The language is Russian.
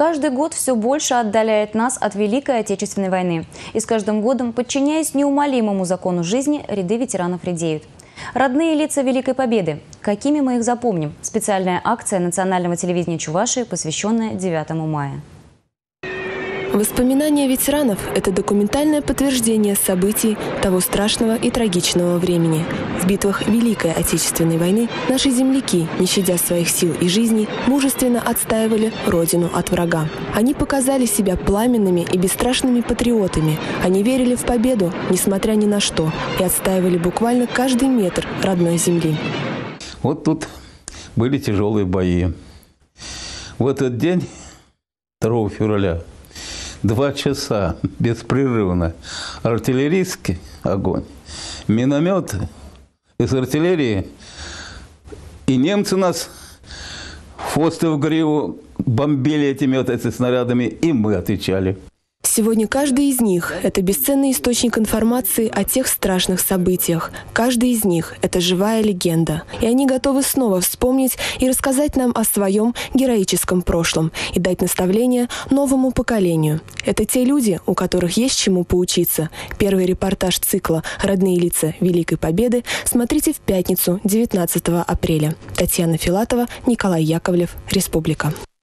Каждый год все больше отдаляет нас от Великой Отечественной войны. И с каждым годом, подчиняясь неумолимому закону жизни, ряды ветеранов редеют. Родные лица Великой Победы. Какими мы их запомним? Специальная акция национального телевидения Чувашии, посвященная 9 мая. Воспоминания ветеранов – это документальное подтверждение событий того страшного и трагичного времени. В битвах Великой Отечественной войны наши земляки, не щадя своих сил и жизней, мужественно отстаивали Родину от врага. Они показали себя пламенными и бесстрашными патриотами. Они верили в победу, несмотря ни на что, и отстаивали буквально каждый метр родной земли. Вот тут были тяжелые бои. В этот день, 2 февраля, 2 часа беспрерывно артиллерийский огонь, минометы из артиллерии. И немцы нас в хвост и в гриву бомбили этими снарядами, и мы отвечали. Сегодня каждый из них – это бесценный источник информации о тех страшных событиях. Каждый из них – это живая легенда. И они готовы снова вспомнить и рассказать нам о своем героическом прошлом и дать наставления новому поколению. Это те люди, у которых есть чему поучиться. Первый репортаж цикла «Родные лица Великой Победы» смотрите в пятницу, 19 апреля. Татьяна Филатова, Николай Яковлев, Республика.